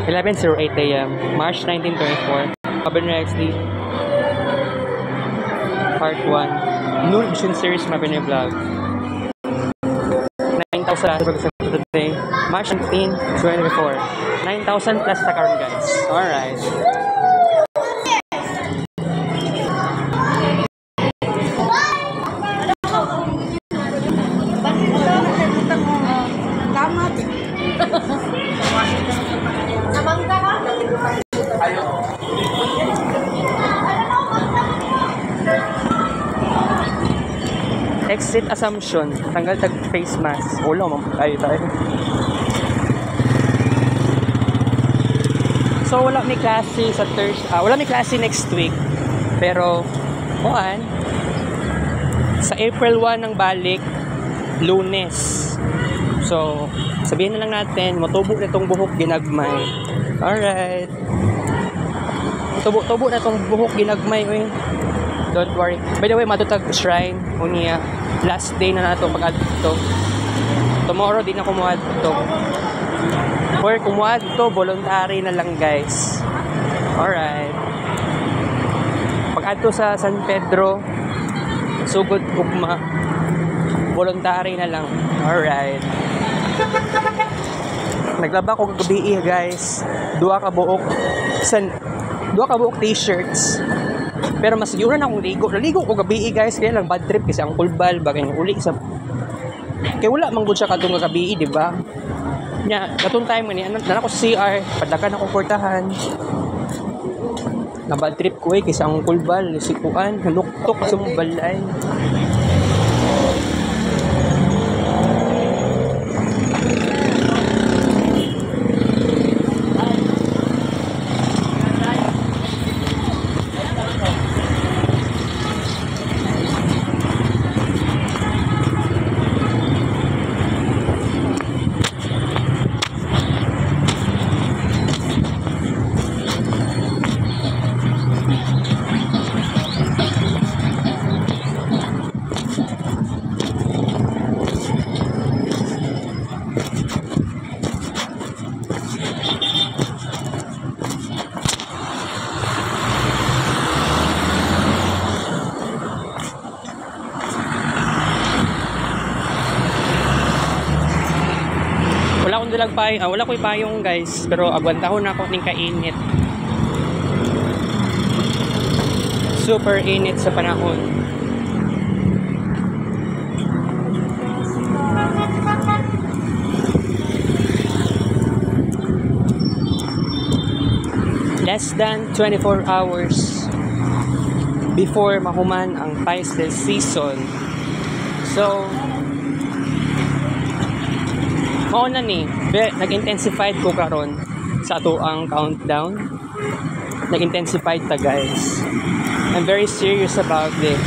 11:08 a.m. March 1924. Cabernet XD Part 1 Noon Edition Series Cabernet Vlog 9,000 for today March 1924. 9,000 plus na karon guys. Alright. Exit Assumption. Tanggal tag face mask. Wala man tayo. So wala may klase sa Thursday. Wala may klase next week. Pero kuan sa April 1 ng balik Lunes. So sabihin na lang natin matubo na tong buhok ginagmay. Alright. Tubo na tong buhok ginagmay oy. Don't worry. By the way, matutag shrine unya last day na nato pag-adto. Tomorrow din ako muadto. Or kumuadto voluntary na lang, guys. Alright. Pag-adto sa San Pedro, sugod ugma. Voluntary na lang. Alright. Naglaba ko kagabi, guys. Duha ka buok t-shirts. Pero mas siguro na akong ligo. Naligo ko gabi guys. Kaya lang bad trip kasi ang kulbal. Bagay ng uli sa... Kaya wala manggod siya katong gabi, di ba? Nya, katong time nga na ako sa CR. Padakan akong portahan. Na bad trip ko kasi ang kulbal. Sikuan. Naluktok sa balay. Wala ko'y payong guys, pero agwantahon na ako ning kainit. Super init sa panahon. Less than 24 hours before mahuman ang Pisces season. So mao na ni, nag-intensified ko karon sa ato ang countdown. Nag-intensified ta guys. I'm very serious about this.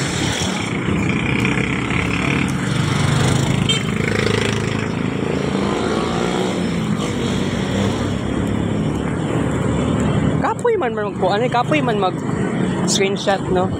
Kapoy man mag screenshot, no?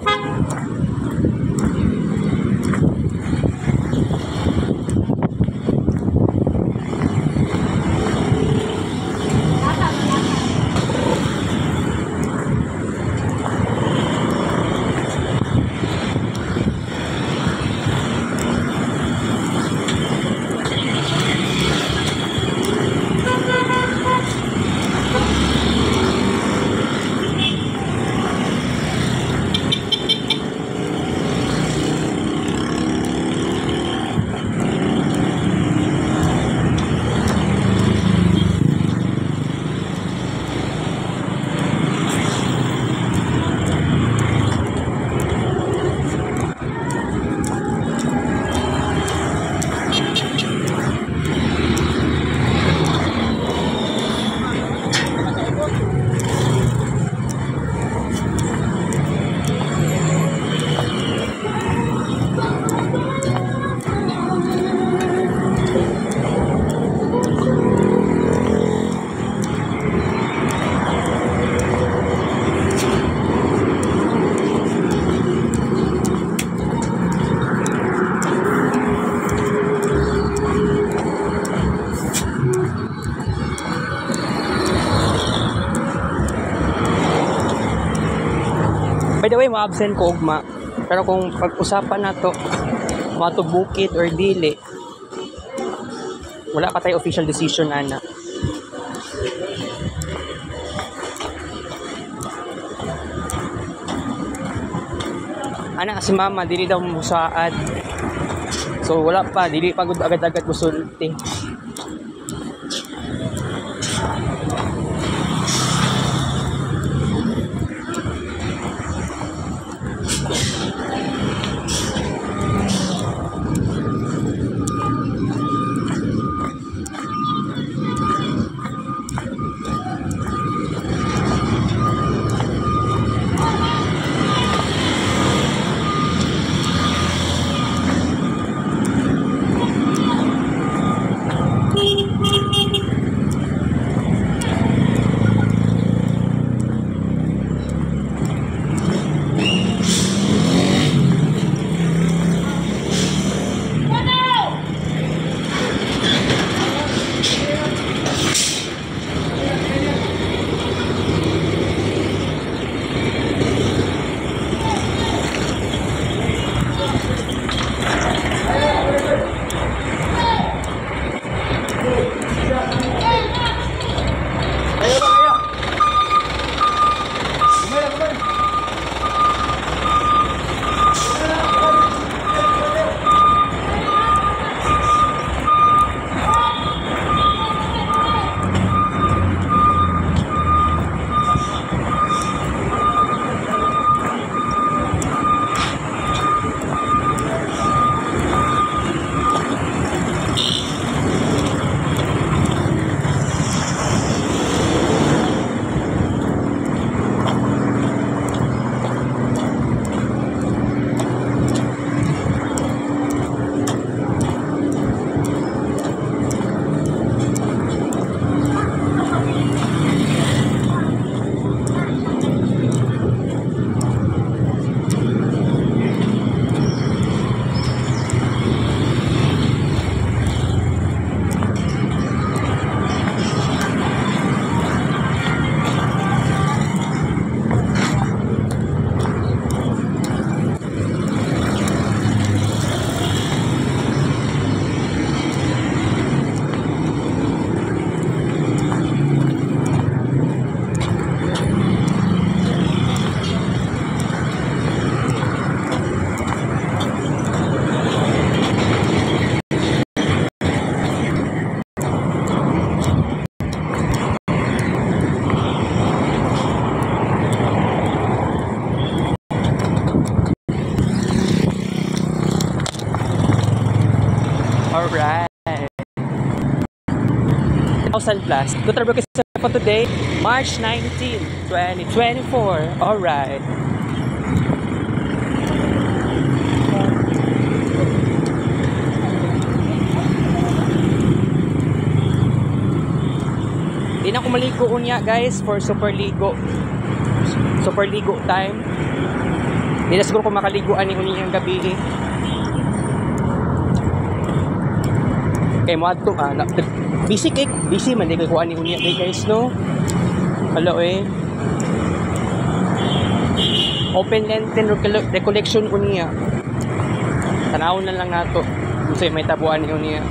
By the way, ma-absent ko ugma. Pero kung pag-usapan na to, mga to bukid or dili, wala pa tayo official decision, ana. Ana si mama, dili daw musaad. So wala pa, dili pagod agad-agad musulti. Alright. 1,000 plus. Total broadcast for today, March 19, 2024. Alright. Di na ko maligo unya guys for Super Ligo. Super Ligo time. Di na siguro kung makaliguan ni unya yung gabi eh. Kay mo ato busy kay busy man di kay kuan ni unya guys no. Hello eh. Open lenten recollection unya. Tanawon na lang nato. Kasi may tabuan ni unya.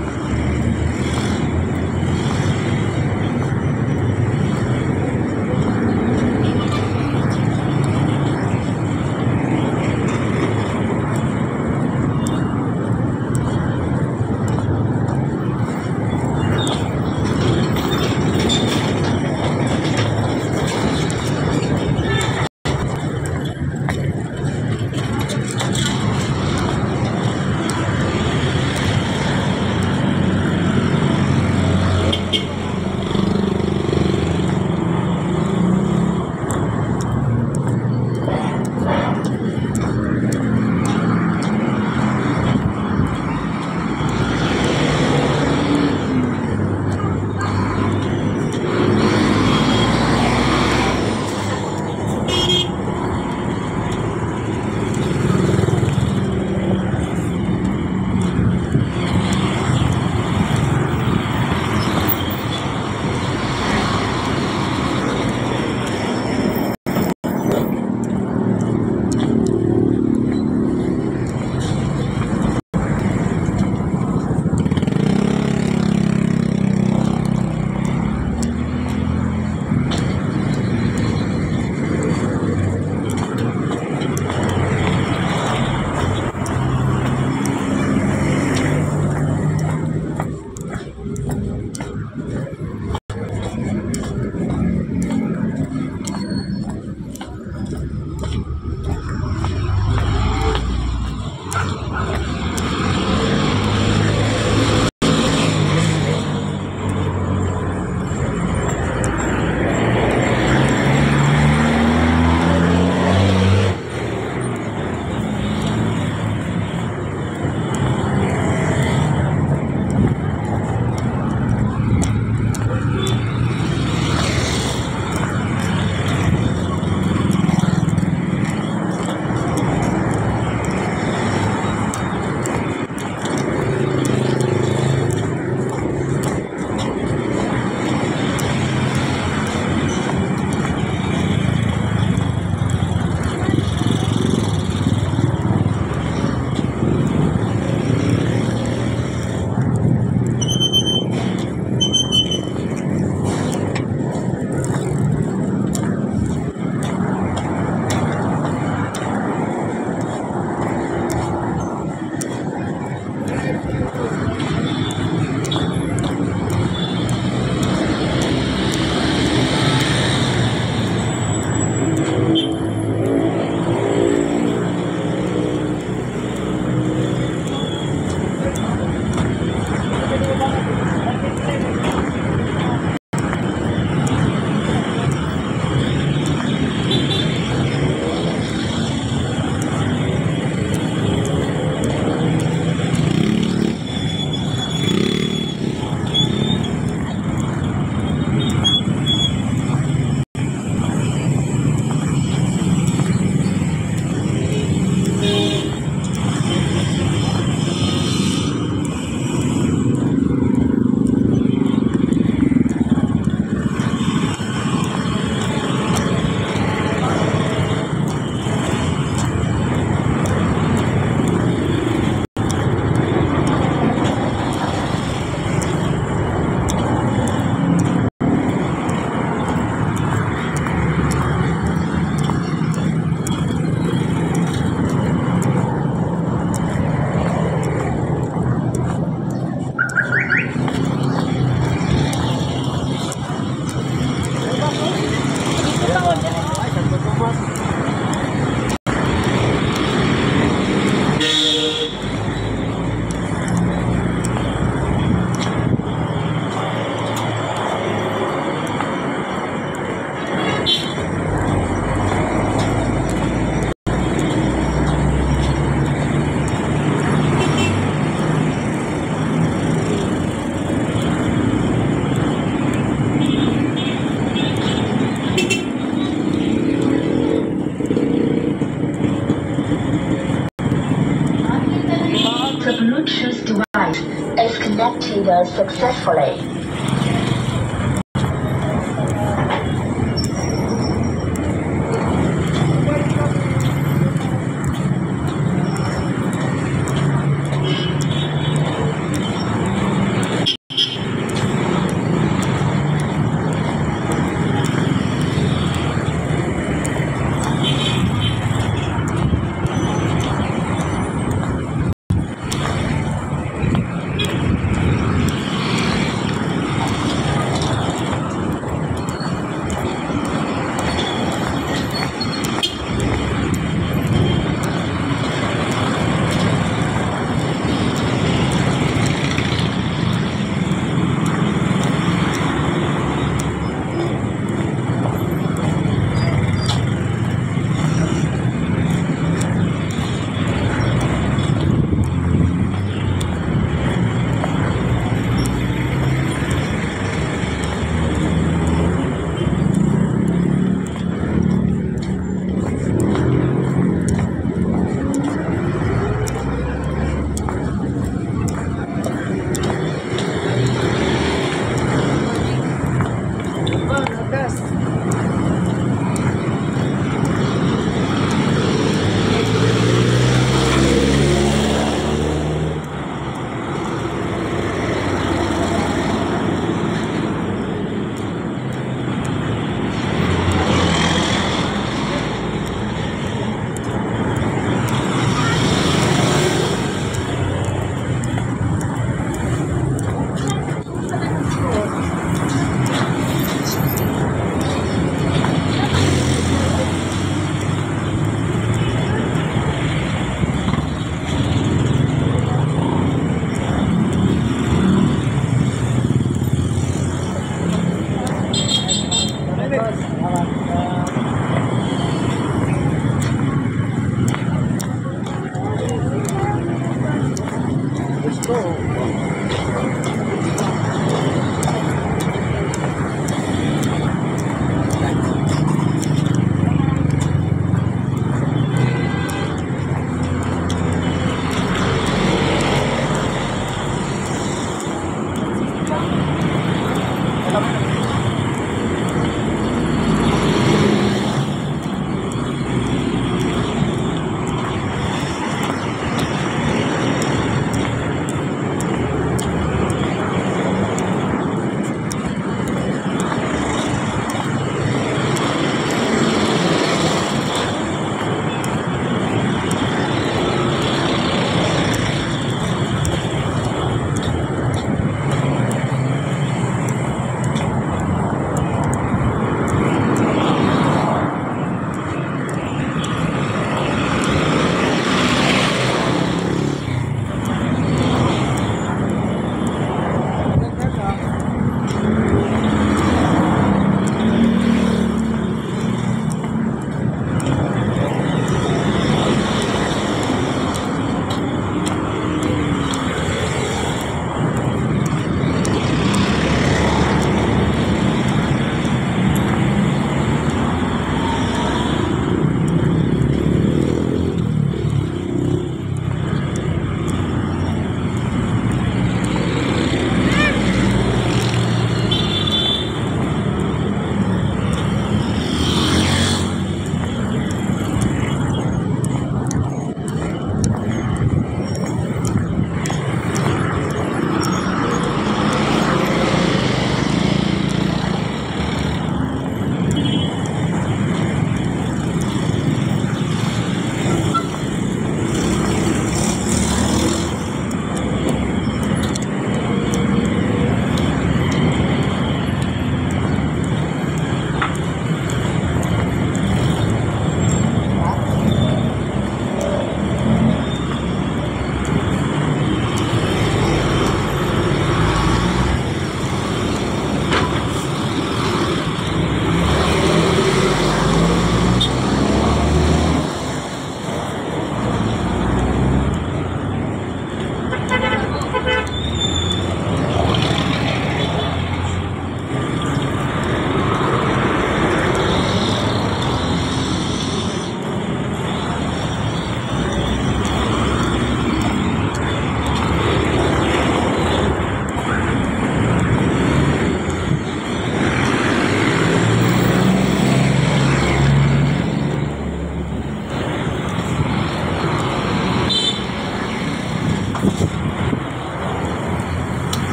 proceeded successfully.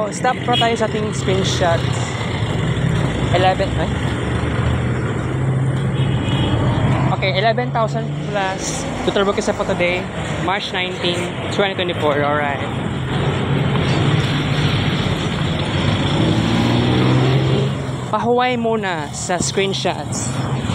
stop pa tayo sa ating screenshot. 11, eh? Okay, 11,000 plus to Turbo Quesapo today, March 19, 2024. Alright. Pahuway muna sa screenshots.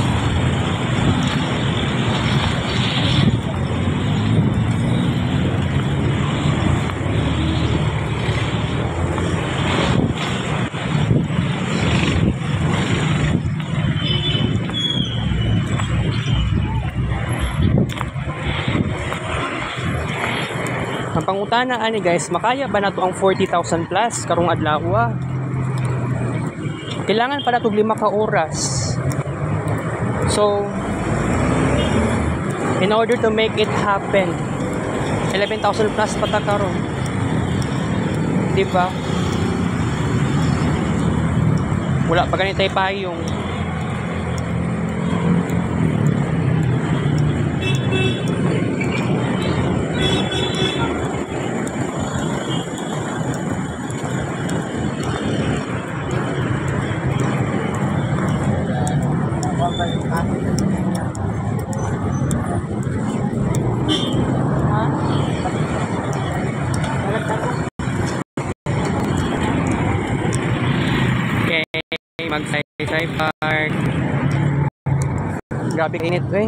Ang pangutana ani guys, makaya ba nato ang 40,000 plus karong adlaw? Kailangan pa nato 5 ka oras. So in order to make it happen, 11,000 plus pata karon. Di ba? Wala pa ganitay payong. Mag-sci-fi park. Grabe init eh.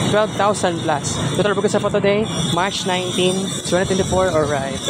12,000 plus. Total bookings for today, March 19, 2024. Alright.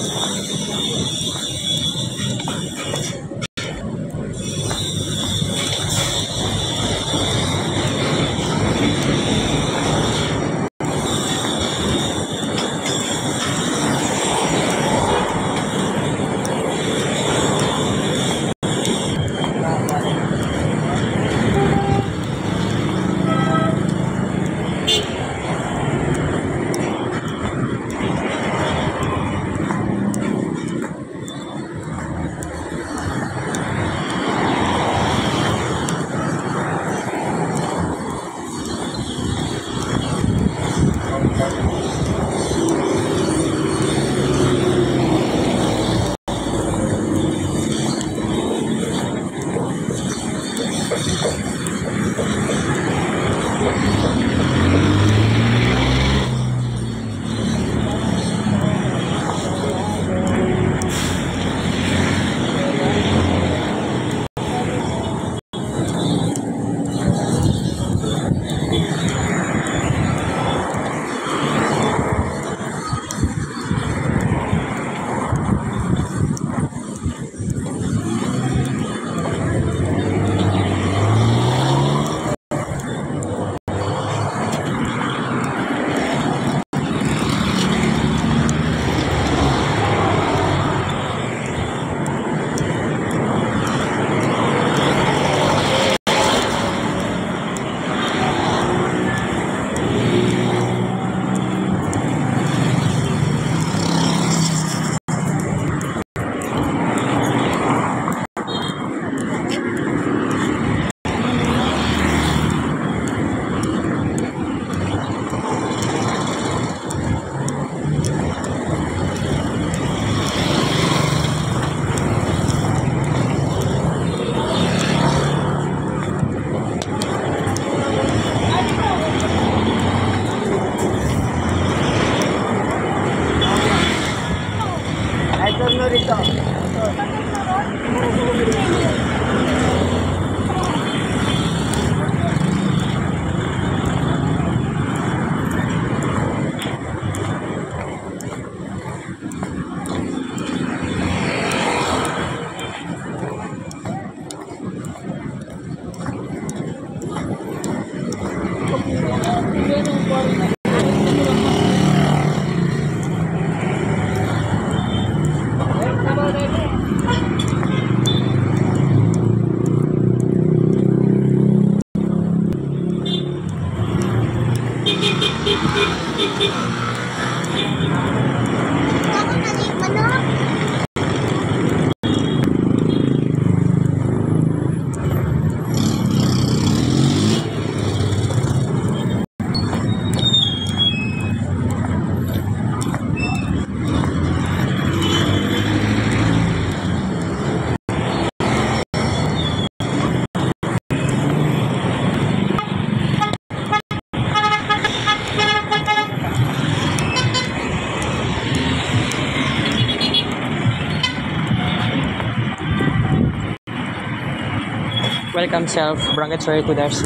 Welcome self, Branget sorry to Darcy.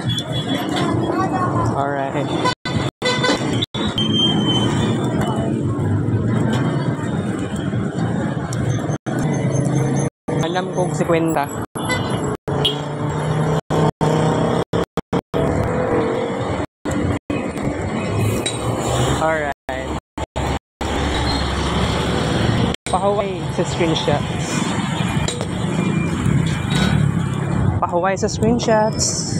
Alright. Alam kong si Kwenta. Alright. Pahuway sa screenshots. Pahuway sa screenshots.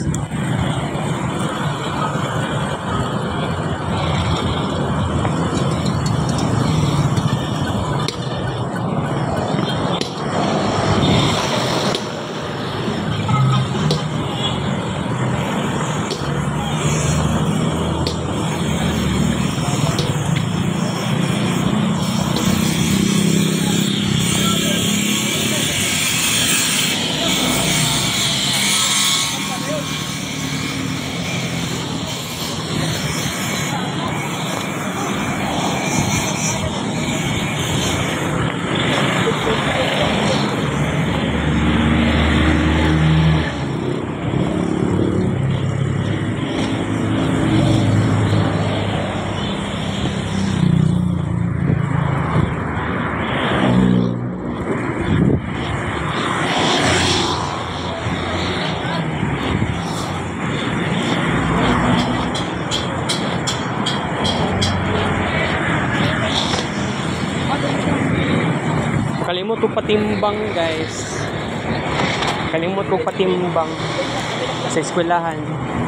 Kalimot ko patimbang, guys. Kalimot ko patimbang sa eskwelahan.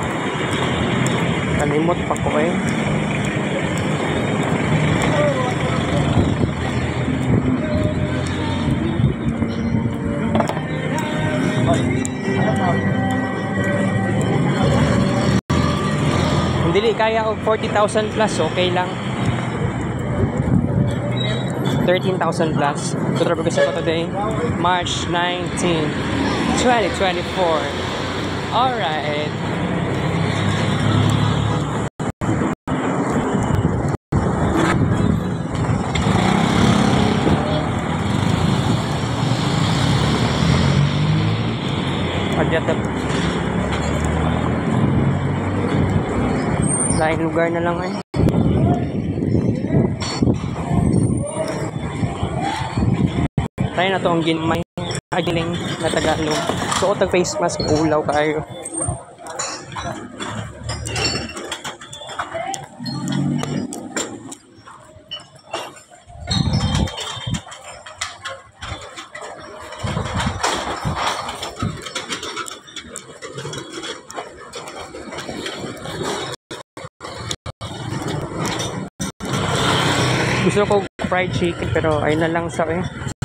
Kalimot pa ko eh. Kung dili kaya og 40,000 plus, okay lang. 13,000 plus. Tutrap ko sa today, March 19, 2024. Alright. Adyat. Lain lugar na lang eh. Tayo na to ang ginmay. Agiling na Tagalog. So, tag face mask, ulaw kayo. Gusto ko fried chicken pero ayun na lang sa eh.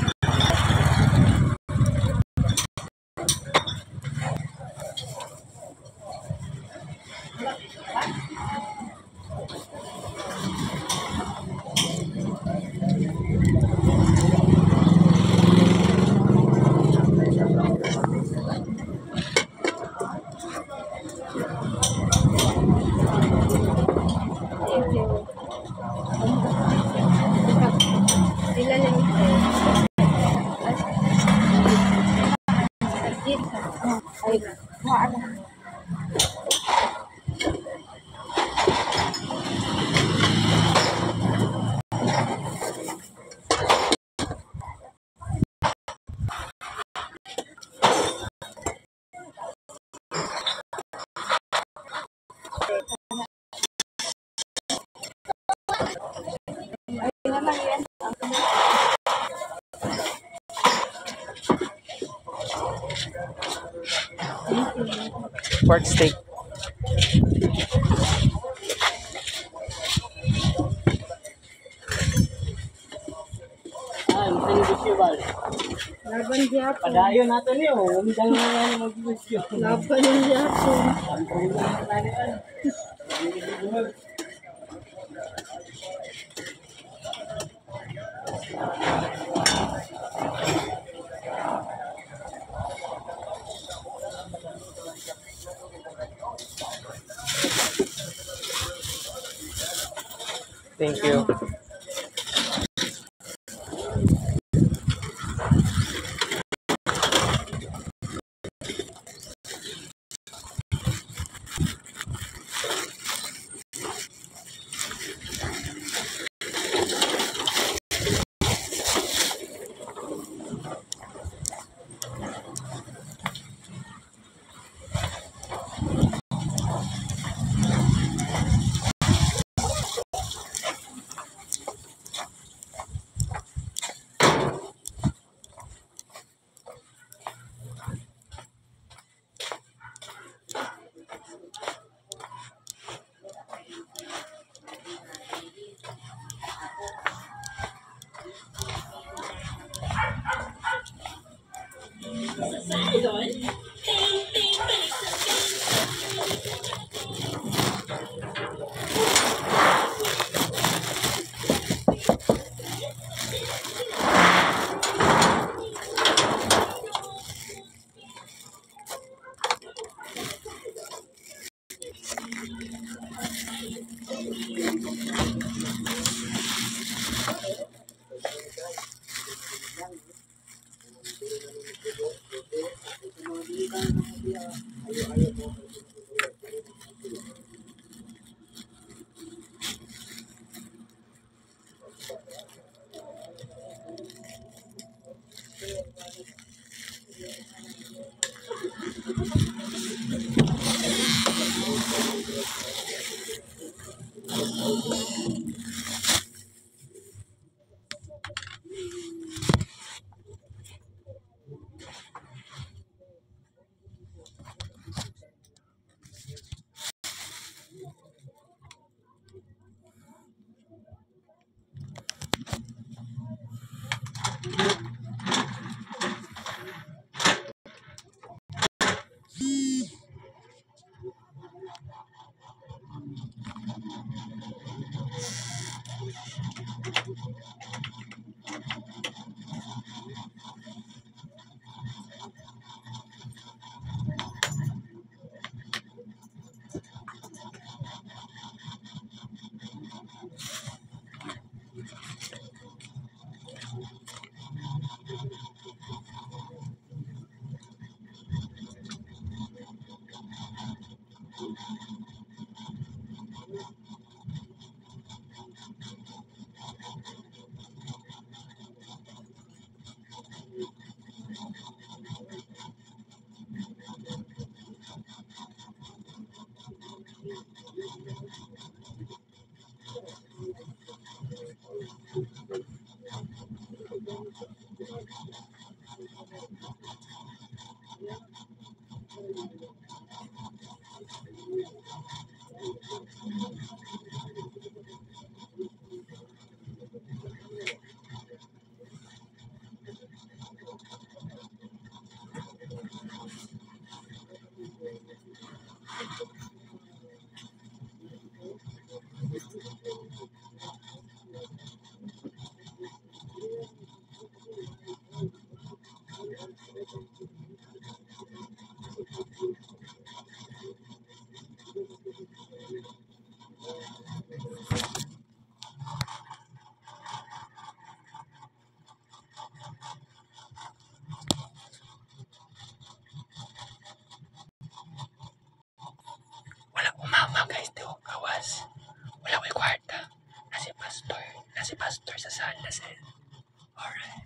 Pork steak. Laban Japon. Padayon natin niyo, umidang na yan mag-video. Laban ng Japon. Thank you. That's it. Alright.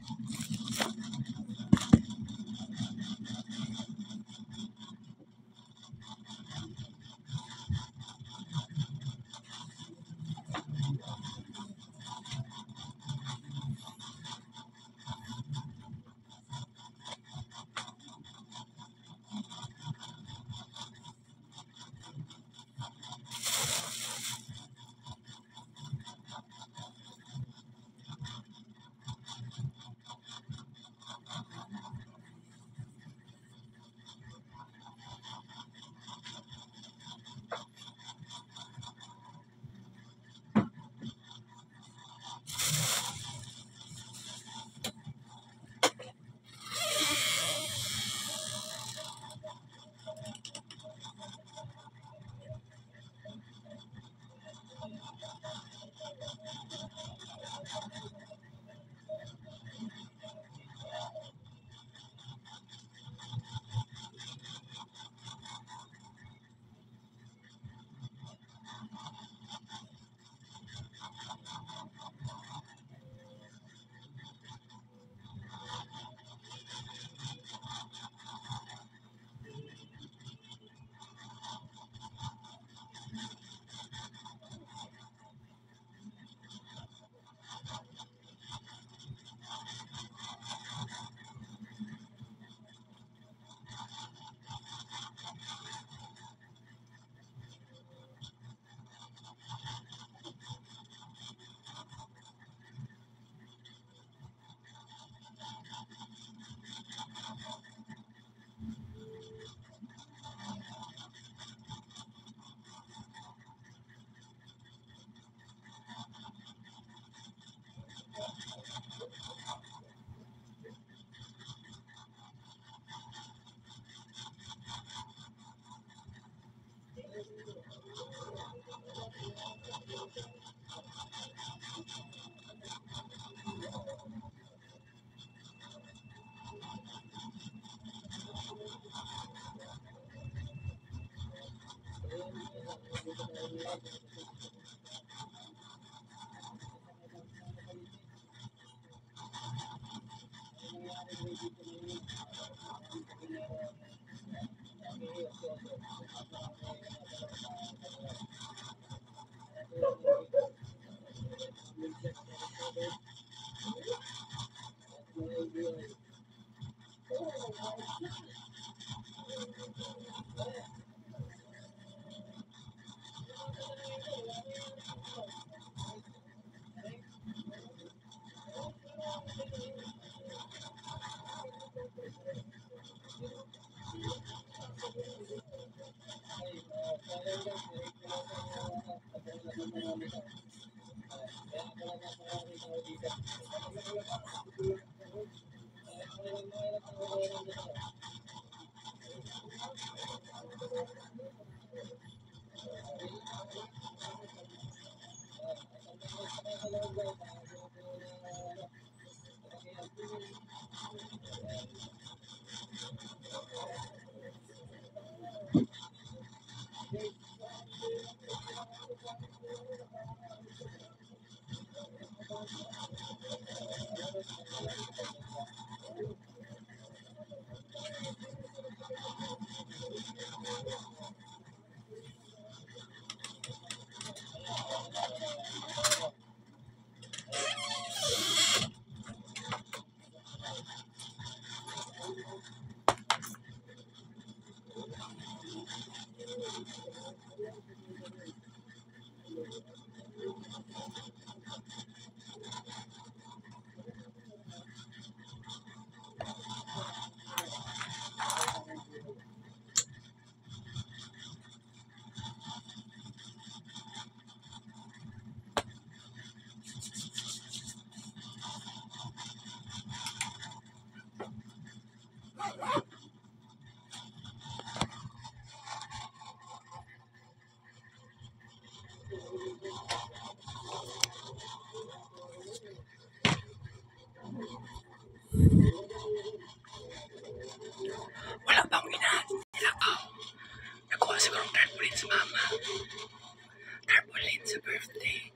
Wala bang inahan nila pa? Nakuha sigurong tarpaulin sa mama. Tarpaulin sa birthday.